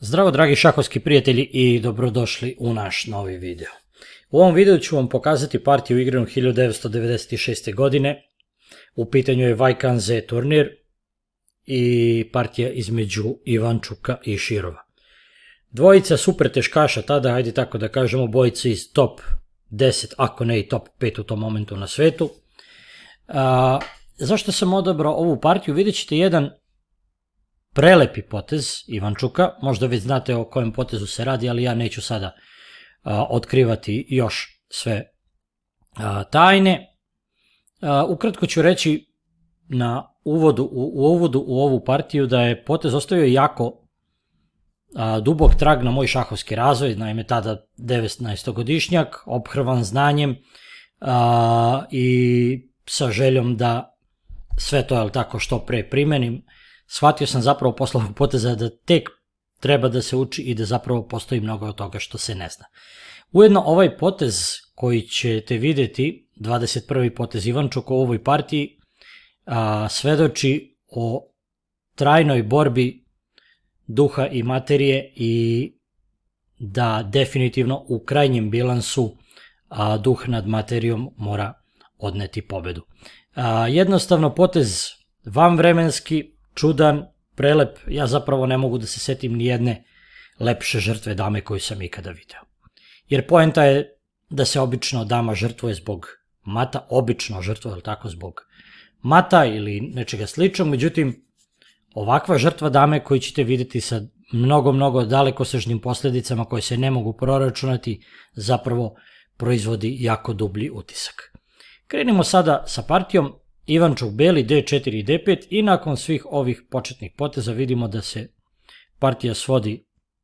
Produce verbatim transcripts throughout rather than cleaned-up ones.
Zdravo dragi šahovski prijatelji i dobrodošli u naš novi video. U ovom videu ću vam pokazati partiju igranu hiljadu devetsto devedeset šeste. godine. U pitanju je Vajkanze turnir i partija između Ivančuka i Širova. Dvojica super teškaša tada, hajde tako da kažemo, bojica iz top deset, ako ne i top pet u tom momentu na svetu. A, zašto sam odabrao ovu partiju? Vidjet ćete jedan prelepi potez Ivančuka, možda već znate o kojem potezu se radi, ali ja neću sada a, otkrivati još sve a, tajne. A, ukratko ću reći na uvodu, u, u uvodu u ovu partiju da je potez ostavio jako a, dubok trag na moj šahovski razvoj, naime tada devetnaestogodišnjak, ophrvan znanjem a, i sa željom da sve to, jel tako, što pre primenim. Shvatio sam zapravo posle ovog poteza da tek treba da se uči i da zapravo postoji mnogo od toga što se ne zna. Ujedno ovaj potez koji ćete vidjeti, dvadeset prvi potez Ivančuka u ovoj partiji, a, svedoči o trajnoj borbi duha i materije i da definitivno u krajnjem bilansu a, duh nad materijom mora odneti pobedu. A, jednostavno potez vanvremenski, čudan, prelep, ja zapravo ne mogu da se setim ni jedne lepše žrtve dame koju sam ikada video. Jer poenta je da se obično dama žrtvuje zbog mata, obično žrtvuje, ali tako, zbog mata ili nečega sličnog, međutim, ovakva žrtva dame koju ćete vidjeti sa mnogo, mnogo dalekosežnim posljedicama koje se ne mogu proračunati, zapravo proizvodi jako dublji utisak. Krenimo sada sa partijom. Ivančuk beli, de četiri i de pet i nakon svih ovih početnih poteza vidimo da se partija svodi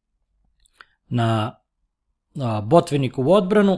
na Botvinikovu odbranu,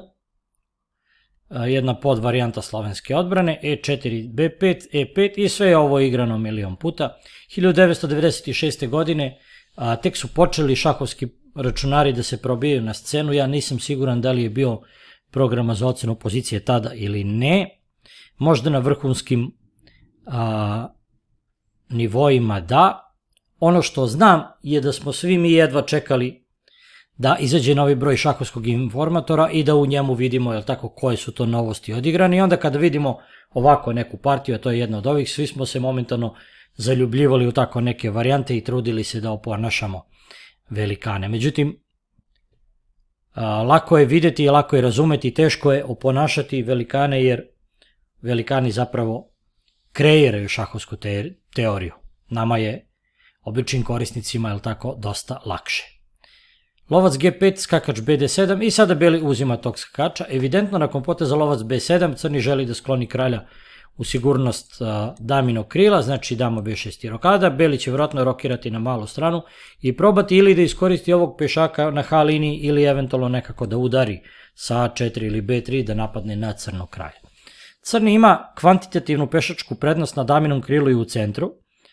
jedna podvarijanta slovenske odbrane, e četiri, be pet, e pet i sve je ovo igrano milion puta. hiljadu devetsto devedeset šeste. godine a, tek su počeli šahovski računari da se probijaju na scenu, ja nisam siguran da li je bio programa za ocenu pozicije tada ili ne. Možda na vrhunskim a, nivoima da. Ono što znam je da smo svi mi jedva čekali da izađe novi broj šahovskog informatora i da u njemu vidimo, jel tako, koje su to novosti odigrane. I onda kada vidimo ovako neku partiju, a to je jedna od ovih, svi smo se momentalno zaljubljivali u tako neke varijante i trudili se da oponašamo velikane. Međutim, a, lako je vidjeti i lako je razumeti, teško je oponašati velikane jer velikani zapravo kreiraju šahovsku te teoriju. Nama je, običnim korisnicima, je tako, dosta lakše. Lovac ge pet, skakač be de sedam i sada beli uzima tog skakača. Evidentno nakon poteza lovac be sedam crni želi da skloni kralja u sigurnost a, daminog krila, znači dama be šest i rokada. Beli će vjerojatno rokirati na malu stranu i probati ili da iskoristi ovog pešaka na ha liniji ili eventualno nekako da udari sa a četiri ili be tri da napadne na crnog kralja. Crni ima kvantitativnu pešačku prednost na daminom krilu i u centru,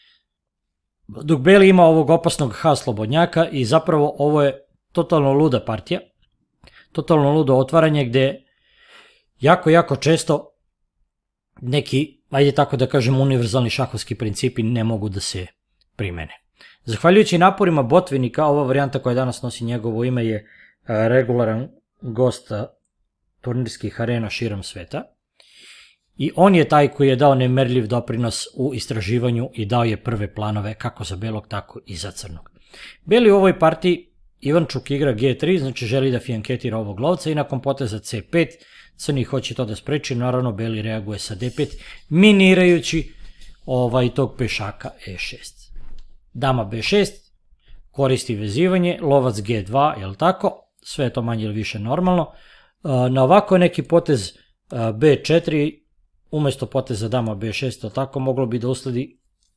dok beli ima ovog opasnog ha slobodnjaka i zapravo ovo je totalno luda partija, totalno ludo otvaranje gde jako, jako često neki, ajde tako da kažem, univerzalni šahovski principi ne mogu da se primene. Zahvaljujući naporima Botvinika, ova varijanta koja danas nosi njegovo ime je regularan gost turnirskih arena širom sveta. I on je taj koji je dao nemerljiv doprinos u istraživanju i dao je prve planove kako za belog, tako i za crnog. Beli u ovoj partiji, Ivančuk igra ge tri, znači želi da fijanketira ovog lovca i nakon poteza ce pet, crni hoće to da spreči, naravno beli reaguje sa de pet, minirajući ovaj tog pešaka e šest. Dama be šest, koristi vezivanje, lovac ge dva, jel tako, sve je to manje ili više normalno. Na ovako neki potez be četiri, umjesto poteza dama be šest, tako moglo bi da usledi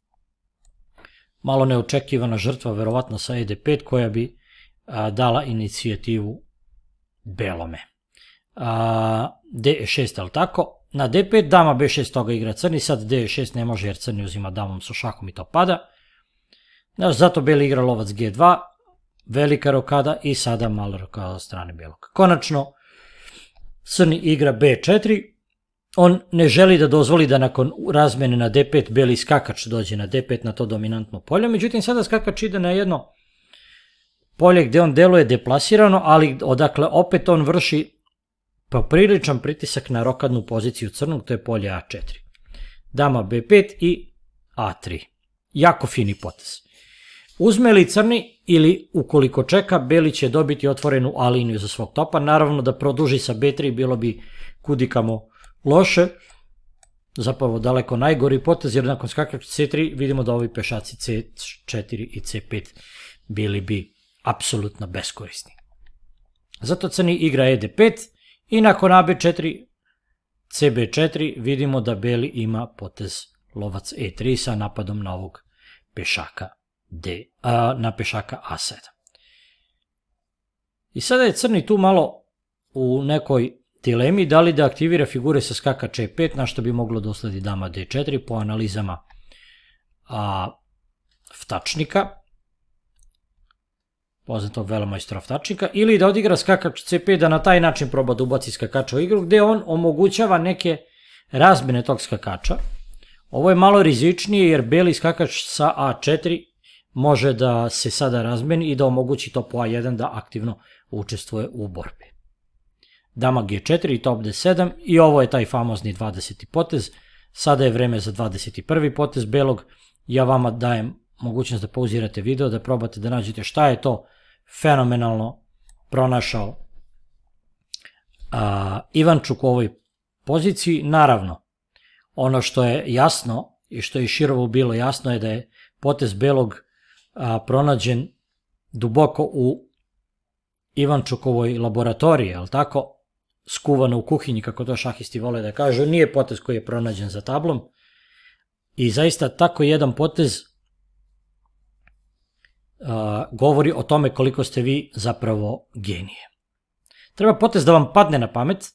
malo neočekivana žrtva, verovatno sa e de pet, koja bi a, dala inicijativu belome. A, de šest, ali tako, na de pet, dama be šest, toga igra crni, sad de šest ne može jer crni uzima damom sa šahom i to pada. Znaš, zato beli igra lovac ge dva, velika rokada i sada mala rokada od strane belog. Konačno, crni igra be četiri, on ne želi da dozvoli da nakon razmene na de pet beli skakač dođe na de pet na to dominantno polje, međutim sada skakač ide na jedno polje gde on deluje deplasirano, ali odakle opet on vrši popriličan pritisak na rokadnu poziciju crnog, to je polje a četiri. Dama be pet i a tri. Jako fini potez. Uzme li crni ili ukoliko čeka, beli će dobiti otvorenu a liniju za svog topa. Naravno da produži sa be tri bilo bi kudikamo loše, zapravo daleko najgori potez, jer nakon skakača ce tri vidimo da ovi pešaci ce četiri i ce pet bili bi apsolutno beskorisni. Zato crni igra e de pet i nakon a be četiri, ce be četiri vidimo da beli ima potez lovac e tri sa napadom na ovog pešaka, D, a, na pešaka a sedam. I sada je crni tu malo u nekoj dilemi da li da aktivira figure sa skakača e pet, na što bi moglo da usledi dama de četiri po analizama a, vtačnika, poznatog velemajstora vtačnika, ili da odigra skakač ce pet, da na taj način proba da ubaci skakača u igru, gde on omogućava neke razmene tog skakača. Ovo je malo rizičnije jer beli skakač sa a četiri može da se sada razmeni i da omogući topu a jedan da aktivno učestvuje u borbi. Dama ge četiri i top de sedam i ovo je taj famozni dvadeseti potez. Sada je vreme za dvadeset prvi potez belog. Ja vama dajem mogućnost da pauzirate video, da probate da nađete šta je to fenomenalno pronašao a, Ivančuk u ovoj poziciji. Naravno, ono što je jasno i što je Širovu bilo jasno je da je potez belog a, pronađen duboko u Ivančukovoj laboratoriji, ali tako, skuvano u kuhinji, kako to šahisti vole da kažu, nije potez koji je pronađen za tablom. I zaista tako jedan potez a, govori o tome koliko ste vi zapravo genije. Treba potez da vam padne na pamet.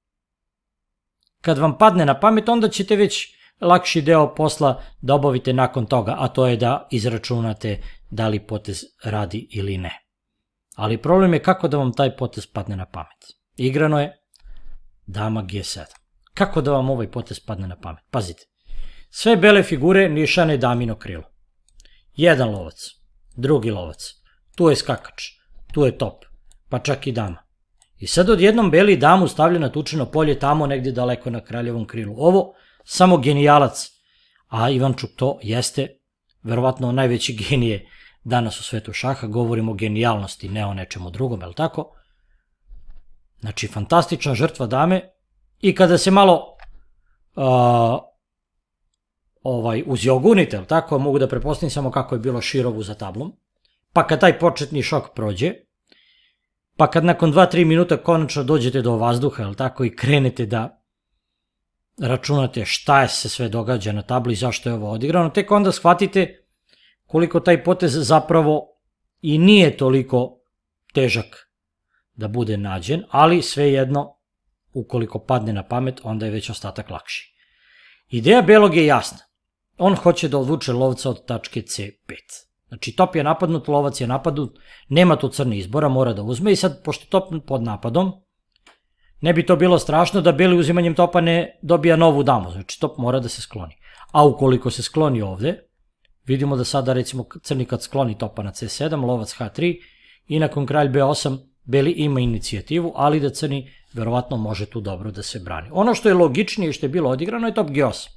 Kad vam padne na pamet, onda ćete već lakši deo posla da obavite nakon toga, a to je da izračunate da li potez radi ili ne. Ali problem je kako da vam taj potez padne na pamet. Igrano je dama ge sedam. Kako da vam ovaj potez padne na pamet? Pazite, sve bele figure nišane damino krilo. Jedan lovac, drugi lovac, tu je skakač, tu je top, pa čak i dama. I sad odjednom beli damu stavlja na tučeno polje tamo negdje daleko na kraljevom krilu. Ovo samo genijalac, a Ivančuk to jeste, verovatno najveći genije danas u svetu šaha, govorimo o genijalnosti, ne o nečemu drugom, je li tako? Znači, fantastična žrtva dame i kada se malo uh, ovaj, uzjogunite, je li tako, mogu da prepostavim samo kako je bilo Širovu za tablom, pa kad taj početni šok prođe, pa kad nakon dva do tri minuta konačno dođete do vazduha, je li tako, i krenete da računate šta je se sve događa na tabli i zašto je ovo odigrano, tek onda shvatite koliko taj potez zapravo i nije toliko težak da bude nađen, ali svejedno, ukoliko padne na pamet, onda je već ostatak lakši. Ideja belog je jasna. On hoće da odvuče lovca od tačke ce pet. Znači, top je napadnut, lovac je napadnut, nema tu crni izbora, mora da uzme i sad, pošto je top pod napadom, ne bi to bilo strašno da beli uzimanjem topa ne dobija novu damu, znači top mora da se skloni. A ukoliko se skloni ovde, vidimo da sada recimo crni kad skloni topa na ce sedam, lovac ha tri i nakon kralj be osam, beli ima inicijativu, ali da crni verovatno može tu dobro da se brani. Ono što je logičnije i što je bilo odigrano je top ge osam.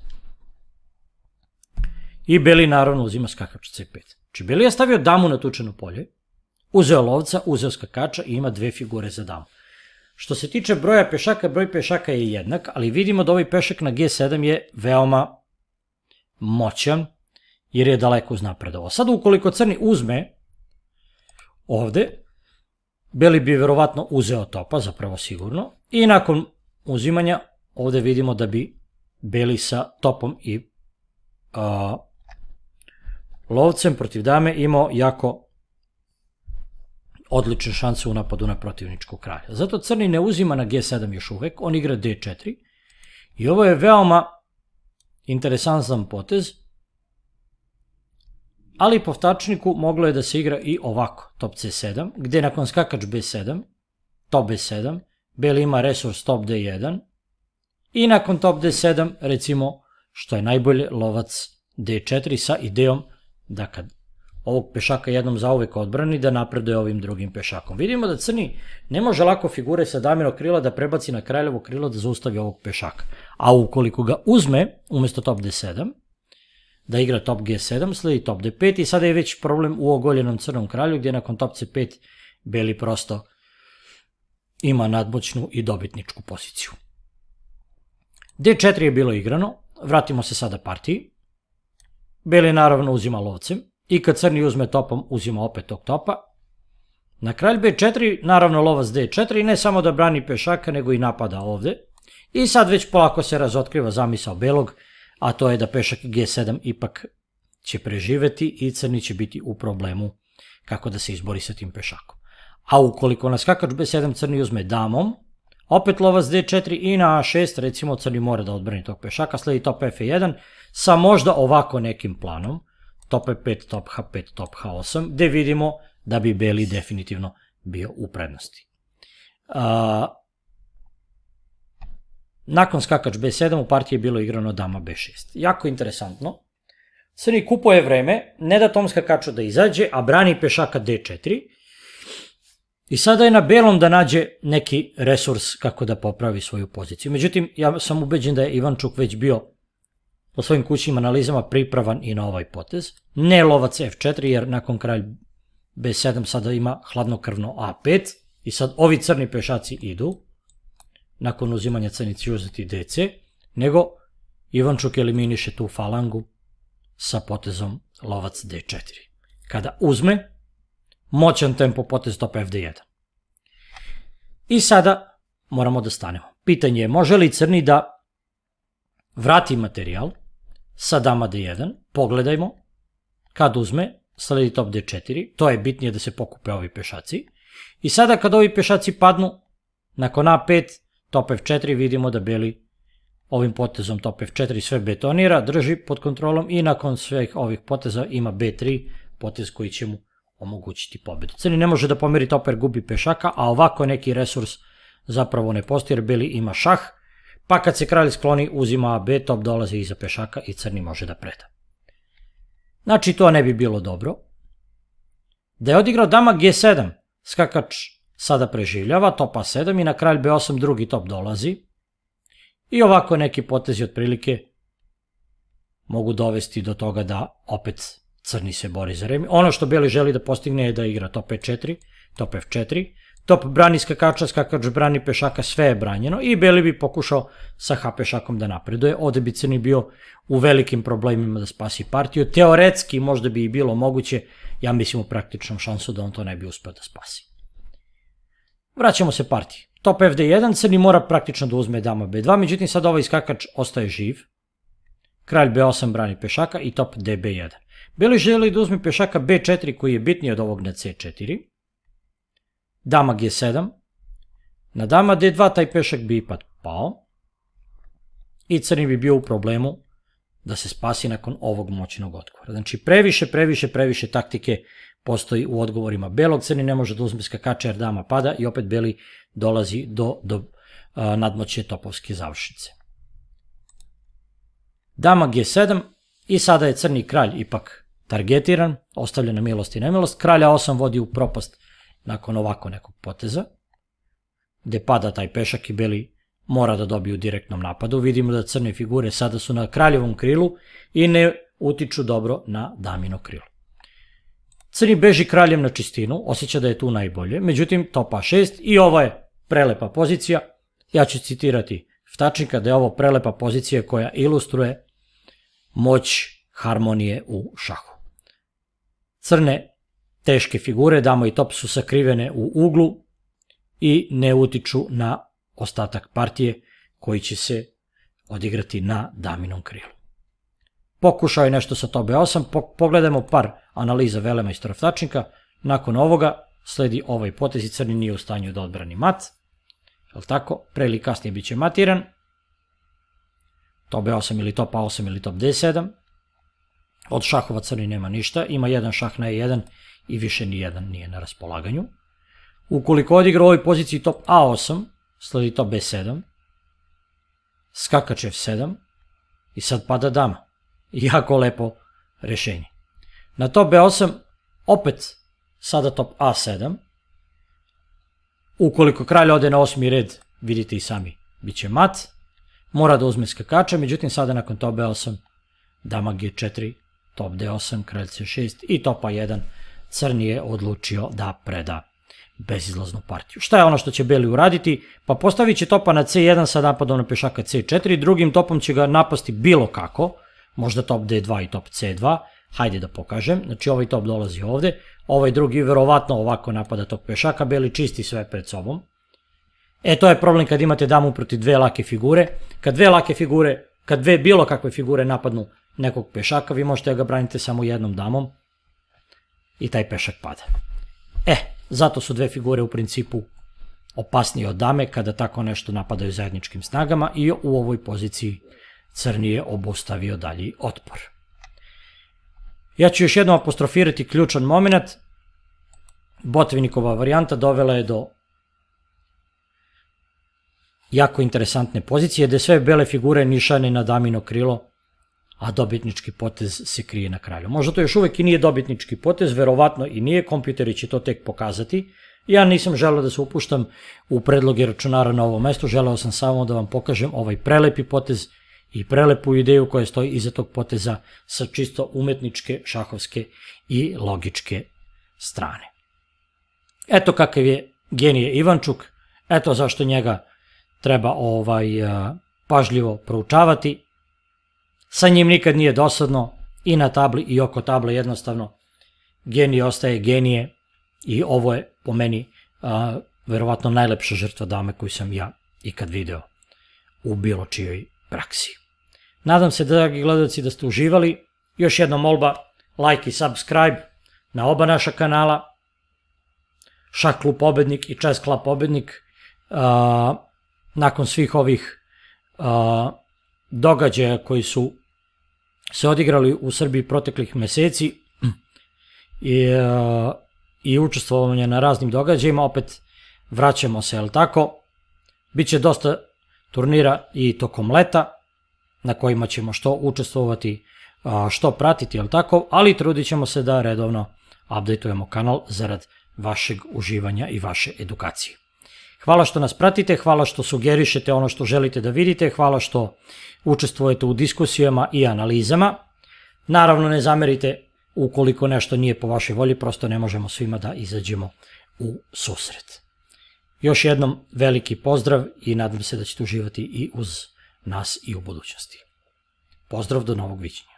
I beli naravno uzima skakač ce pet. Znači beli je stavio damu na tučeno polje, uzeo lovca, uzeo skakača i ima dve figure za damu. Što se tiče broja pešaka, broj pešaka je jednak, ali vidimo da ovaj pešak na ge sedam je veoma moćan, jer je daleko uznapredovao. Sad ukoliko crni uzme ovde, beli bi verovatno uzeo topa, zapravo sigurno, i nakon uzimanja ovde vidimo da bi beli sa topom i a, lovcem protiv dame imao jako odlične šanse u napadu na protivničkog kralja. Zato crni ne uzima na ge sedam još uvek, on igra de četiri i ovo je veoma interesantan potez, ali po vtačniku moglo je da se igra i ovako, top ce sedam, gde nakon skakač be sedam, top be sedam, beli ima resurs top de jedan i nakon top de sedam, recimo, što je najbolje, lovac de četiri sa idejom da kad ovog pešaka jednom zauvek odbrani da napreduje ovim drugim pešakom. Vidimo da crni ne može lako figure sa daminog krila da prebaci na kraljevo krilo da zaustavi ovog pešaka. A ukoliko ga uzme, umesto top D sedam, da igra top G sedam, sledi top D pet i sada je već problem u ogoljenom crnom kralju gdje nakon top C pet beli prosto ima nadmoćnu i dobitničku poziciju. D četiri je bilo igrano, vratimo se sada partiji. Beli naravno uzima lovcem i kad crni uzme topom uzima opet tog topa. Na kralj B četiri naravno lovac D četiri ne samo da brani pešaka nego i napada ovde. I sad već polako se razotkriva zamisao belog, a to je da pešak G sedam ipak će preživeti i crni će biti u problemu kako da se izbori sa tim pešakom. A ukoliko na skakač B sedam crni uzme damom, opet lovac D četiri i na A šest, recimo crni mora da odbrani tog pešaka, sledi top F jedan sa možda ovako nekim planom, top E pet, top H pet, top H osam, gde vidimo da bi beli definitivno bio u prednosti. A, nakon skakač B sedam u partiji je bilo igrano dama B šest. Jako interesantno. Crni kupuje vreme, ne da tom skakaču da izađe, a brani pešaka D četiri. I sada je na belom da nađe neki resurs kako da popravi svoju poziciju. Međutim, ja sam ubeđen da je Ivančuk već bio po svojim kućnim analizama pripravan i na ovaj potez. Ne lovac F četiri, jer nakon kralj B sedam sada ima hladnokrvno A pet. I sad ovi crni pešaci idu, nakon uzimanja crni će uzeti D C, nego Ivančuk eliminiše tu falangu sa potezom lovac D četiri. Kada uzme, moćan tempo potez top F D jedan. I sada moramo da stanemo. Pitanje je može li crni da vrati materijal sa dama D jedan, pogledajmo, kad uzme, sledi top D četiri, to je bitnije da se pokupe ovi pešaci. I sada kad ovi pešaci padnu, nakon A pet, top F četiri, vidimo da beli ovim potezom top F četiri sve betonira, drži pod kontrolom i nakon svih ovih poteza ima B tri, potez koji će mu omogućiti pobedu. Crni ne može da pomeri top jer gubi pešaka, a ovako neki resurs zapravo ne postoji jer beli ima šah, pa kad se kralj skloni uzima A B, top dolazi iza pešaka i crni može da preda. Znači to ne bi bilo dobro. Da je odigrao dama G sedam, skakač sada preživljava, top A sedam i na kralj B osam drugi top dolazi. I ovako neki potezi otprilike mogu dovesti do toga da opet crni se bori za remi. Ono što beli želi da postigne je da igra top E četiri, top F četiri, top brani skakača, skakač brani pešaka, sve je branjeno i beli bi pokušao sa H pešakom da napreduje. Ovde bi crni bio u velikim problemima da spasi partiju. Teoretski možda bi i bilo moguće, ja mislim u praktičnom šansu da on to ne bi uspeo da spasi. Vraćamo se partiji. Top F D jedan, crni mora praktično da uzme dama B dva, međutim sad ovaj skakač ostaje živ. Kralj B osam brani pešaka i top D B jedan. Beli želi da uzme pešaka B četiri koji je bitniji od ovog na C četiri. Dama G sedam. Na dama D dva taj pešak bi ipak pao. I crni bi bio u problemu da se spasi nakon ovog moćnog odgovora. Znači previše, previše, previše taktike postoji u odgovorima belog. Crni ne može da uzme skakača jer dama pada i opet beli dolazi do, do a, nadmoćne topovske završnice. Dama G sedam i sada je crni kralj ipak targetiran, ostavljen na milost i nemilost. Kralja osam vodi u propast nakon ovako nekog poteza, gde pada taj pešak i beli mora da dobiju u direktnom napadu. Vidimo da crne figure sada su na kraljevom krilu i ne utiču dobro na damino krilo. Crni beži kraljem na čistinu, osjeća da je tu najbolje, međutim top A šest i ovo je prelepa pozicija. Ja ću citirati Vtačnika da je ovo prelepa pozicija koja ilustruje moć harmonije u šahu. Crne teške figure, dama i top su sakrivene u uglu i ne utiču na ostatak partije koji će se odigrati na daminom krilu. Pokušao je nešto sa top B osam, pogledajmo par analiza velemajstora Vtačnika. Nakon ovoga sledi ovaj potez i crni nije u stanju da odbrani mat. Jel tako? Pre ili kasnije bit će matiran. Top B osam ili top A osam ili top D sedam. Od šahova crni nema ništa, ima jedan šah na E jedan i više ni jedan nije na raspolaganju. Ukoliko odigra u ovoj poziciji top A osam, sledi top B sedam, skakač F sedam i sad pada dama. Jako lepo rešenje. Na top B osam Opet sada top A sedam. Ukoliko kralj ode na osmi red, vidite i sami, bit će mat. Mora da uzme skakača, međutim sada nakon top B osam, dama G četiri, top D osam, kralj C šest i top A jedan, crni je odlučio da preda bezizlaznu partiju. Šta je ono što će beli uraditi? Pa postavit će topa na C jedan sa napadom na pešaka C četiri, drugim topom će ga napasti bilo kako, možda top D dva i top C dva, hajde da pokažem, znači ovaj top dolazi ovde, ovaj drugi verovatno ovako napada tog pešaka, beli čisti sve pred sobom. E, to je problem kad imate damu protiv dve lake figure, kad dve lake figure, kad dve bilo kakve figure napadnu nekog pešaka, vi možete da ga branite samo jednom damom i taj pešak pada. E, zato su dve figure u principu opasnije od dame kada tako nešto napadaju zajedničkim snagama i u ovoj poziciji crni je obustavio dalji otpor. Ja ću još jednom apostrofirati ključan moment. Botvinnikova varijanta dovela je do jako interesantne pozicije, gde sve bele figure nišane na damino krilo, a dobitnički potez se krije na kralju. Možda to još uvek i nije dobitnički potez, verovatno i nije, kompjuteri će to tek pokazati. Ja nisam želeo da se upuštam u predloge računara na ovom mestu, želeo sam samo da vam pokažem ovaj prelepi potez i prelepu ideju koja stoji iza tog poteza sa čisto umetničke, šahovske i logičke strane. Eto kakav je genije Ivančuk, eto zašto njega treba ovaj pažljivo proučavati. Sa njim nikad nije dosadno, i na tabli i oko table, jednostavno genije ostaje genije i ovo je po meni a, verovatno najlepša žrtva dame koju sam ja ikad video u bilo čijoj praksi. Nadam se, dragi gledalci, da ste uživali. Još jedna molba, like i subscribe na oba naša kanala, Šah klub pobednik i Chess Club pobednik. A, nakon svih ovih a, događaja koji su se odigrali u Srbiji proteklih meseci i, a, i učestvovanje na raznim događajima, opet vraćamo se, jel tako? Biće dosta turnira i tokom leta, na kojima ćemo što učestvovati, što pratiti, jel tako? Ali trudit ćemo se da redovno updateujemo kanal zarad vašeg uživanja i vaše edukacije. Hvala što nas pratite, hvala što sugerišete ono što želite da vidite, hvala što učestvujete u diskusijama i analizama. Naravno, ne zamerite ukoliko nešto nije po vašoj volji, prosto ne možemo svima da izađemo u susret. Još jednom veliki pozdrav i nadam se da ćete uživati i uz nas i u budućnosti. Pozdrav, do novog viđenja.